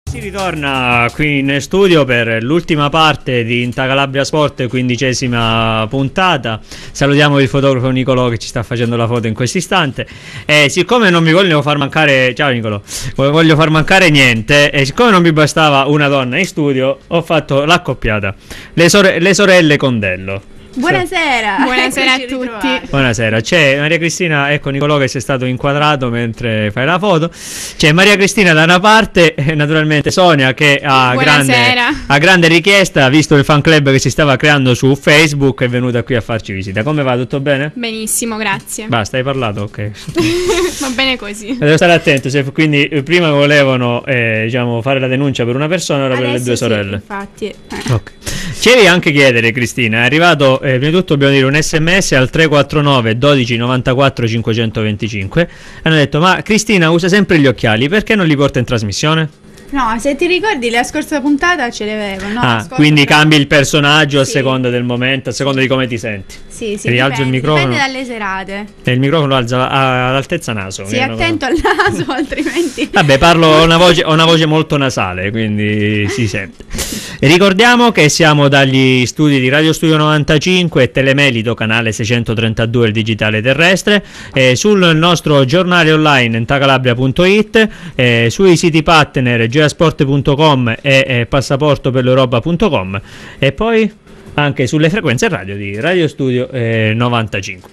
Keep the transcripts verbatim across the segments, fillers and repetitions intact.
Si ritorna qui in studio per l'ultima parte di Inta Calabria Sport, quindicesima puntata. Salutiamo il fotografo Nicolò che ci sta facendo la foto in questo istante. E siccome non mi voglio far mancare, ciao Nicolò, voglio far mancare niente, e siccome non mi bastava una donna in studio, ho fatto l'accoppiata, le, sore- le sorelle Condello. Buonasera. Buonasera a tutti. Buonasera, c'è Maria Cristina, ecco Nicolò che si è stato inquadrato mentre fai la foto. C'è Maria Cristina da una parte e naturalmente Sonia che ha grande, ha grande richiesta, visto il fan club che si stava creando su Facebook, è venuta qui a farci visita. Come va? Tutto bene? Benissimo, grazie. Basta, hai parlato? Ok. Va bene così. Devo stare attento, se, quindi prima volevano eh, diciamo, fare la denuncia per una persona, ora per le due sorelle. Sì, infatti. Eh. Ok. Ci devi anche chiedere, Cristina, è arrivato, eh, prima di tutto dobbiamo dire un sms al tre quattro nove dodici novantaquattro cinquecentoventicinque. Hanno detto, ma Cristina usa sempre gli occhiali, perché non li porta in trasmissione? No, se ti ricordi la scorsa puntata ce l'avevo, no? Ah, scorsa, quindi però... cambi il personaggio a sì. seconda del momento, a seconda di come ti senti. Sì, sì, Rialzo dipende, il microfono. dipende dalle serate. E il microfono lo alza all'altezza naso. Sì, attento al naso, altrimenti... Vabbè, parlo, ho una voce, ho una voce molto nasale, quindi si sente. Ricordiamo che siamo dagli studi di Radio Studio novantacinque e Telemelito, canale seicentotrentadue, il digitale terrestre, eh, sul nostro giornale online entacalabria punto it, eh, sui siti partner geasport punto com e eh, passaporto per l'europa punto com, e poi anche sulle frequenze radio di Radio Studio eh, novantacinque.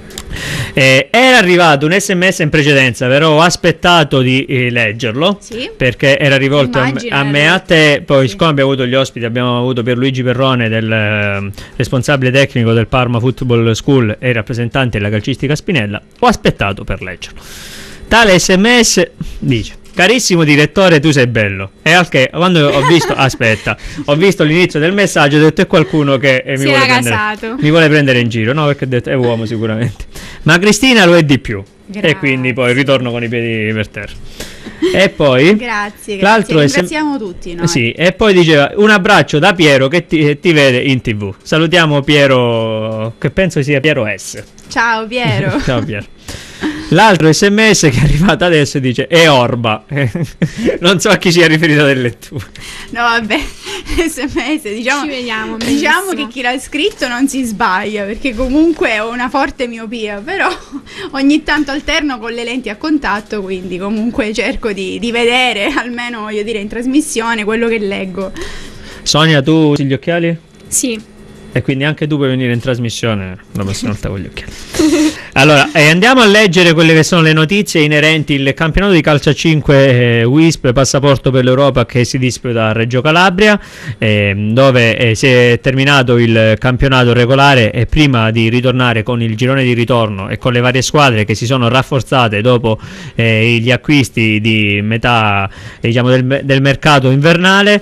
Eh, era arrivato un sms in precedenza, però ho aspettato di eh, leggerlo, sì? Perché era rivolto a, Immagino, a me e a te. Poi sì. Siccome abbiamo avuto gli ospiti, abbiamo avuto Pierluigi Perrone, del eh, responsabile tecnico del Parma Football School e rappresentante della calcistica Spinella, ho aspettato per leggerlo. Tale sms dice: carissimo direttore, tu sei bello. E al che, quando ho visto, aspetta, ho visto l'inizio del messaggio, ho detto è qualcuno che eh, mi, vuole prendere, mi vuole prendere in giro. No, perché ho detto è uomo sicuramente. Ma Cristina lo è di più. Grazie. E quindi poi ritorno con i piedi per terra. E poi grazie, l'altro grazie. è Ringraziamo tutti noi. Sì, e poi diceva un abbraccio da Piero che ti, ti vede in TV. Salutiamo Piero, che penso sia Piero S. Ciao Piero. Ciao Piero. L'altro sms che è arrivato adesso dice è Orba. Non so a chi sia riferito del lettore. No vabbè, sms diciamo, ci vediamo, diciamo che chi l'ha scritto non si sbaglia, perché comunque ho una forte miopia, però ogni tanto alterno con le lenti a contatto, quindi comunque cerco di, di vedere, almeno voglio dire in trasmissione, quello che leggo. Sonia, tu usi gli occhiali? Sì. E quindi anche tu puoi venire in trasmissione la prossima volta con gli occhiali. Allora, eh, andiamo a leggere quelle che sono le notizie inerenti al campionato di calcio a cinque eh, W I S P, passaporto per l'Europa, che si disputa a Reggio Calabria, eh, dove eh, si è terminato il campionato regolare, e prima di ritornare con il girone di ritorno e con le varie squadre che si sono rafforzate dopo eh, gli acquisti di metà eh, diciamo del, del mercato invernale,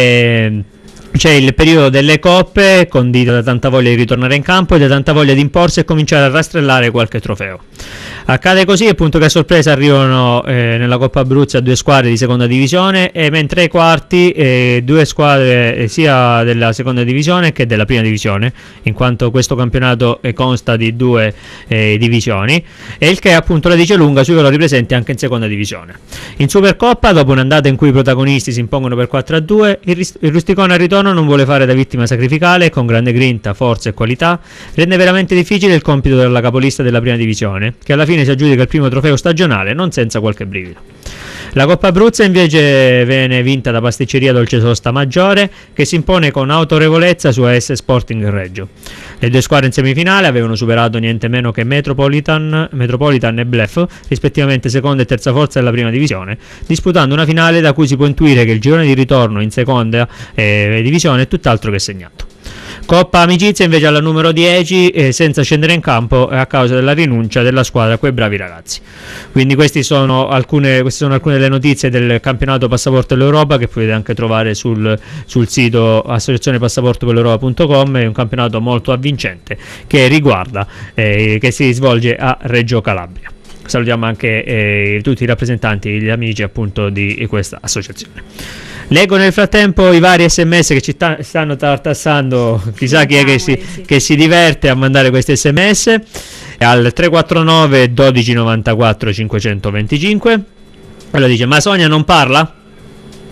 eh, c'è il periodo delle coppe, condito da tanta voglia di ritornare in campo e da tanta voglia di imporsi e cominciare a rastrellare qualche trofeo. Accade così appunto che a sorpresa arrivano eh, nella Coppa Abruzzo due squadre di seconda divisione, e mentre ai quarti eh, due squadre eh, sia della seconda divisione che della prima divisione, in quanto questo campionato eh, consta di due eh, divisioni, e il che appunto la dice lunga sui valori presenti anche in seconda divisione. In Supercoppa, dopo un'andata in cui i protagonisti si impongono per quattro a due, il, ris- il Rusticone al ritorno non vuole fare da vittima sacrificale e con grande grinta, forza e qualità rende veramente difficile il compito della capolista della prima divisione, che alla fine si aggiudica il primo trofeo stagionale non senza qualche brivido. La Coppa Abruzzo invece viene vinta da Pasticceria Dolce Sosta Maggiore, che si impone con autorevolezza su A S Sporting Reggio. Le due squadre in semifinale avevano superato niente meno che Metropolitan, Metropolitan e Blef, rispettivamente seconda e terza forza della prima divisione, disputando una finale da cui si può intuire che il girone di ritorno in seconda eh, divisione è tutt'altro che segnato. Coppa Amicizia invece alla numero dieci, eh, senza scendere in campo a causa della rinuncia della squadra a quei bravi ragazzi. Quindi questi sono alcune, queste sono alcune delle notizie del campionato Passaporto dell'Europa, che potete anche trovare sul, sul sito associazione passaporto per l'europa punto com. È un campionato molto avvincente che riguarda, eh, che si svolge a Reggio Calabria. Salutiamo anche eh, tutti i rappresentanti e gli amici appunto di questa associazione. Leggo nel frattempo i vari sms che ci ta- stanno tartassando, chissà chi è che si, che si diverte a mandare questi sms, al tre quattro nove dodici novantaquattro cinquecentoventicinque. Allora dice: ma Sonia non parla?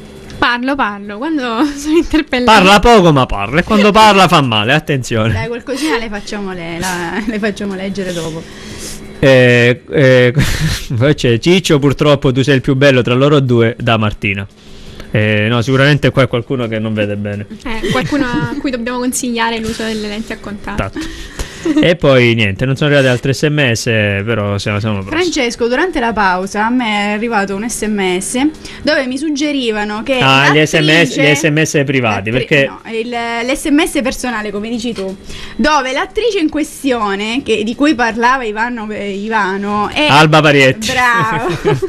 Parlo, parlo, quando sono interpellata. Parla poco ma parla, e quando parla fa male, attenzione. Dai, qualcosina le facciamo, le, la, le facciamo leggere dopo. Eh, eh, c'è Ciccio, purtroppo tu sei il più bello tra loro due, da Martina. Eh, no, sicuramente qua è qualcuno che non vede bene. Eh, qualcuno a cui dobbiamo consigliare l'uso delle lenti a contatto. Tatto. E poi niente, non sono arrivati altri sms, però siamo, siamo prossimi. Francesco, durante la pausa a me è arrivato un sms dove mi suggerivano che ah, gli sms, l'attrice- gli sms privati, perché no, il, l'sms personale, come dici tu, dove l'attrice in questione, che, di cui parlava Ivano, Ivano è Alba Parietti. Bravo.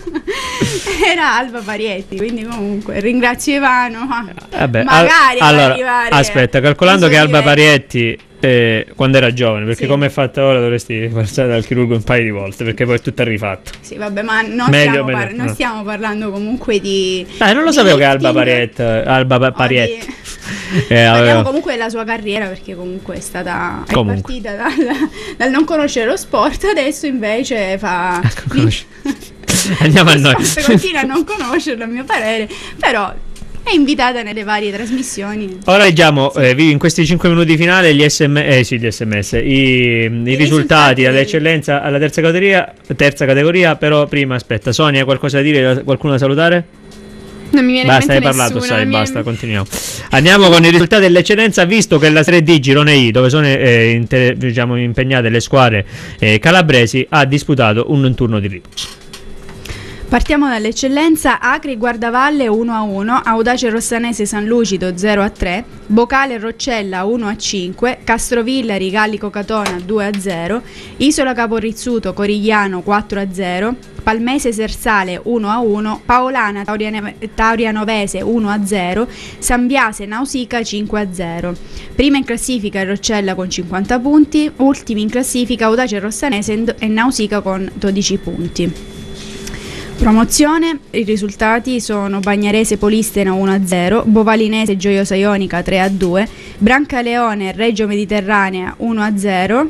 Era Alba Parietti, quindi comunque ringrazio Ivano. Vabbè, magari al- allora, arrivare aspetta, calcolando a che questo Alba livello. Parietti eh, quando era giovane, perché Sì. come è fatta ora dovresti passare dal chirurgo un paio di volte, perché poi è tutto rifatto. Sì, vabbè, ma non, Meglio, stiamo, meglio, par- non no. stiamo parlando comunque di Dai, non lo di sapevo che Alba lifting. Parietti, Alba Pa- No, Parietti. di- Eh, Parliamo aveva- comunque della sua carriera, perché comunque è stata è Comunque. partita dal, dal non conoscere lo sport, adesso invece fa Conosci- Andiamo a lo noi. sport continua a non conoscerlo, a mio parere, però è invitata nelle varie trasmissioni. Ora leggiamo eh, vi- in questi cinque minuti finali gli sms, eh, sì, gli sms i, i risultati risultati. all'eccellenza alla terza categoria, terza categoria. Però prima aspetta, Sonia, qualcosa da dire? Qualcuno da salutare? Non mi viene Basta, in hai mente parlato, nessuno, sai, non mi basta, viene- continuiamo. Andiamo con i risultati dell'eccellenza, visto che la Serie D Girone I, dove sono eh, inter- diciamo, impegnate le squadre eh, calabresi, ha disputato un turno di riposo. Partiamo dall'eccellenza. Acri Guardavalle uno a uno, Audace Rossanese San Lucido zero a tre, Bocale Roccella uno a cinque, Castrovillari Gallico Catona due a zero, Isola Caporizzuto Corigliano quattro a zero, Palmese Sersale uno a uno, Paolana Tauriane- Taurianovese uno a zero, San Biase Nausicaa cinque a zero. Prima in classifica il Roccella con cinquanta punti, ultimi in classifica Audace Rossanese e Nausicaa con dodici punti. Promozione, i risultati sono Bagnarese Polistena uno a zero, Bovalinese Gioiosa Ionica tre a due, Brancaleone Reggio Mediterranea uno a zero.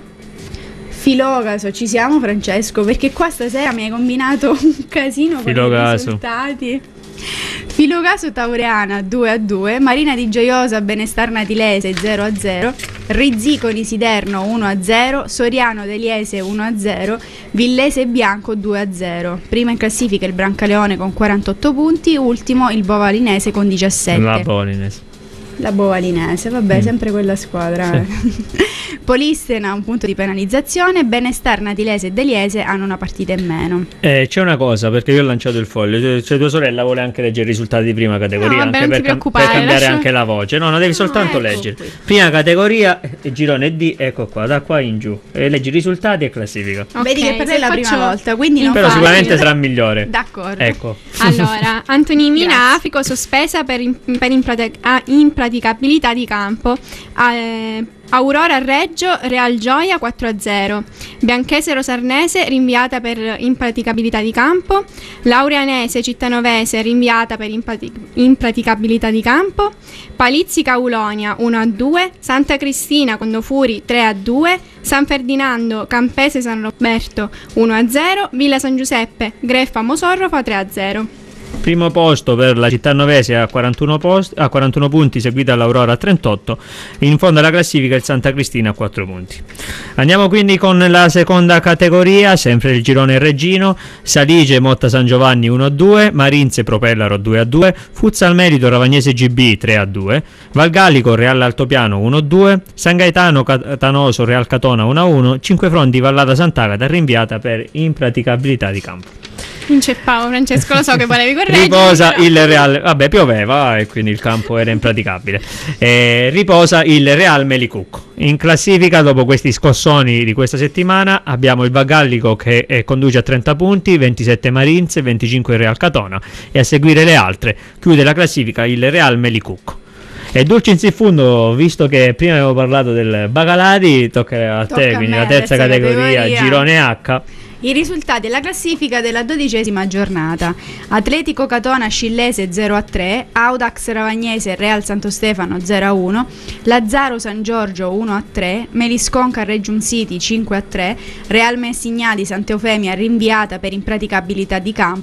Filogaso, ci siamo Francesco? Perché qua stasera mi hai combinato un casino con i Filogaso. risultati. Filogaso Taureana due a due, Marina di Gioiosa Benestar Natilese zero a zero, Rizziconi Siderno uno a zero, Soriano Deliese uno a zero, Villese Bianco due a zero. Prima in classifica il Brancaleone con quarantotto punti, ultimo il Bovalinese con diciassette. La Bolinese. La Bovalinese, vabbè, Mm. sempre quella squadra. eh. Polistena un punto di penalizzazione, Benestar Natilese e Deliese hanno una partita in meno. Eh, c'è una cosa, perché io ho lanciato il foglio, cioè, cioè tua sorella vuole anche leggere i risultati di prima categoria, No, vabbè, anche non per, ti cam- preoccupare, per cambiare lascia- anche la voce. No, no, devi soltanto ecco leggere. qui. Prima categoria, eh, girone D, ecco qua, da qua in giù. E leggi i risultati e classifica. Ok, Vedi che per lei è la se prima faccio- volta, quindi non Però facile. sicuramente sarà migliore. D'accordo. Ecco. Allora, Antonimina Grazie. Africo sospesa per, in- per imprati- ah, impraticabilità di campo. Eh, Aurora Reggio, Real Gioia quattro a zero. Bianchese Rosarnese rinviata per impraticabilità di campo. Laureanese Cittanovese rinviata per imprati- impraticabilità di campo. Palizzi Caulonia uno a due. Santa Cristina Condofuri tre a due. San Ferdinando Campese San Roberto uno a zero. Villa San Giuseppe Greffa Mosorrofa tre a zero. Primo posto per la Città Novese a quarantuno, posti, a quarantuno punti, seguita dall'Aurora a trentotto. In fondo alla classifica il Santa Cristina a quattro punti. Andiamo quindi con la seconda categoria, sempre il girone reggino. Salige Motta San Giovanni uno a due, Marinze Propellaro due a due, Futsal Merito Ravagnese G B tre a due, Valgallico Real Altopiano uno a due, San Gaetano Catanoso Real Catona uno a uno, Cinquefronti Vallata Sant'Agata rinviata per impraticabilità di campo. Inceppavo Francesco, lo so che volevi correggere. Riposa però- il Real, vabbè, pioveva e quindi il campo era impraticabile. Eh, riposa il Real Melicucco. In classifica, dopo questi scossoni di questa settimana, abbiamo il Valgallico che eh, conduce a trenta punti, ventisette Marinze, venticinque il Real Catona, e a seguire le altre chiude la classifica il Real Melicucco. E Dulcis in fondo, visto che prima avevo parlato del Bagalari, tocca a Tocca te, a quindi me, la terza terza categoria, categoria. girone H. I risultati della classifica della dodicesima giornata: Atletico Catona Scillese zero a tre, Audax Ravagnese Real Santo Stefano zero a uno, Lazzaro San Giorgio uno a tre, Melisconca Regium City cinque a tre, Real Messignadi Sant'Eufemia rinviata per impraticabilità di campo,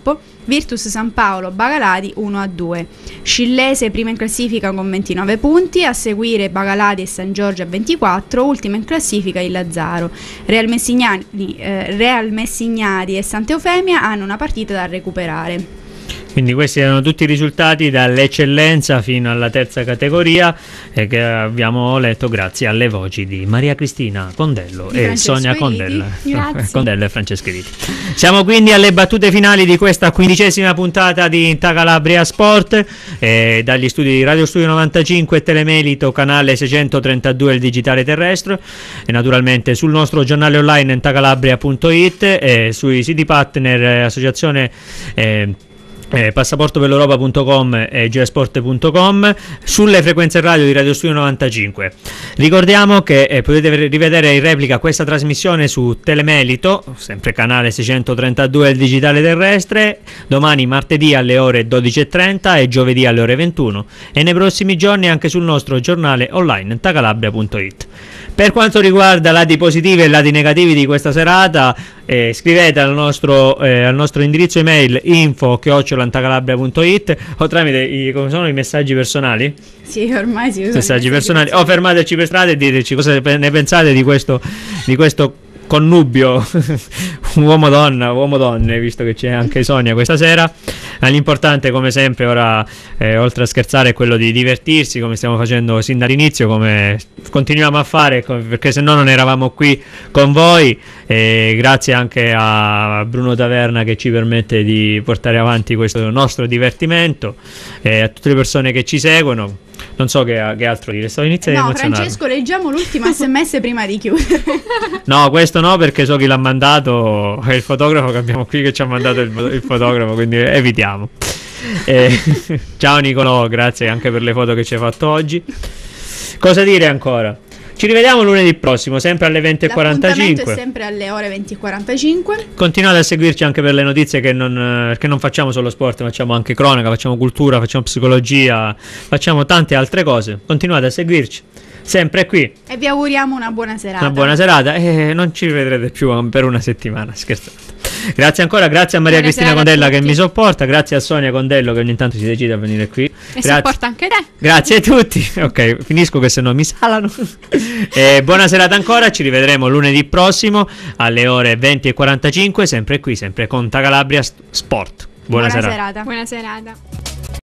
Virtus San Paolo Bagaladi uno a due. Scillese prima in classifica con ventinove punti, a seguire Bagaladi e San Giorgio a ventiquattro, ultima in classifica il Lazzaro. Real Messignani, eh, Real Messignari e Santa Eufemia hanno una partita da recuperare. Quindi questi erano tutti i risultati dall'eccellenza fino alla terza categoria, eh, che abbiamo letto grazie alle voci di Maria Cristina Condello Di e Francesco Sonia Riti. Condella. Grazie. Condello e Francesco Riti. Siamo quindi alle battute finali di questa quindicesima puntata di Inta Calabria Sport, eh, dagli studi di Radio Studio novantacinque e Telemelito, canale seicentotrentadue il digitale terrestre, e naturalmente sul nostro giornale online intacalabria punto it, e sui siti partner, eh, associazione eh, Eh, passaporto per l'Europa punto com e gsport punto com, sulle frequenze radio di Radio Studio novantacinque. Ricordiamo che eh, potete rivedere in replica questa trasmissione su Telemelito, sempre canale seicentotrentadue il digitale terrestre, domani martedì alle ore dodici e trenta e giovedì alle ore ventuno, e nei prossimi giorni anche sul nostro giornale online intacalabria punto it. Per quanto riguarda lati positivi e lati negativi di questa serata, eh, scrivete al nostro, eh, al nostro indirizzo email info chiocciola intacalabria punto it, o tramite i, come sono i messaggi personali? Sì, ormai si usano Messaggi personali, o fermateci per strada e diteci cosa ne pensate di questo, di questo connubio uomo-donna, uomo-donne, visto che c'è anche Sonia questa sera. L'importante, come sempre, ora, eh, oltre a scherzare, è quello di divertirsi, come stiamo facendo sin dall'inizio, come continuiamo a fare, perché se no non eravamo qui con voi. E grazie anche a Bruno Taverna che ci permette di portare avanti questo nostro divertimento, e a tutte le persone che ci seguono. Non so che, che altro dire, stavo iniziando a No, emozionarmi. Francesco, leggiamo l'ultimo sms prima di chiudere. No, questo no, perché so chi l'ha mandato, è il fotografo che abbiamo qui che ci ha mandato il, il fotografo, quindi evitiamo. Eh, ciao Nicolò, grazie anche per le foto che ci hai fatto oggi. Cosa dire ancora? Ci rivediamo lunedì prossimo, sempre alle venti e L'appuntamento quarantacinque. è sempre alle ore venti e quarantacinque. Continuate a seguirci anche per le notizie, che non, perché non facciamo solo sport, facciamo anche cronaca, facciamo cultura, facciamo psicologia, facciamo tante altre cose. Continuate a seguirci, sempre qui. E vi auguriamo una buona serata. Una buona serata, e non ci vedrete più per una settimana, scherzando. Grazie ancora, grazie a Maria Buona Cristina serata a Condella che tutti. mi sopporta, grazie a Sonia Condello che ogni tanto si decide a venire qui. E Grazie. sopporta anche te. Grazie a tutti. Ok, finisco che se no mi salano. E buona serata ancora, ci rivedremo lunedì prossimo alle ore venti e quarantacinque, sempre qui, sempre con Inta Calabria Sport. Buona, Buona serata. serata. Buona serata.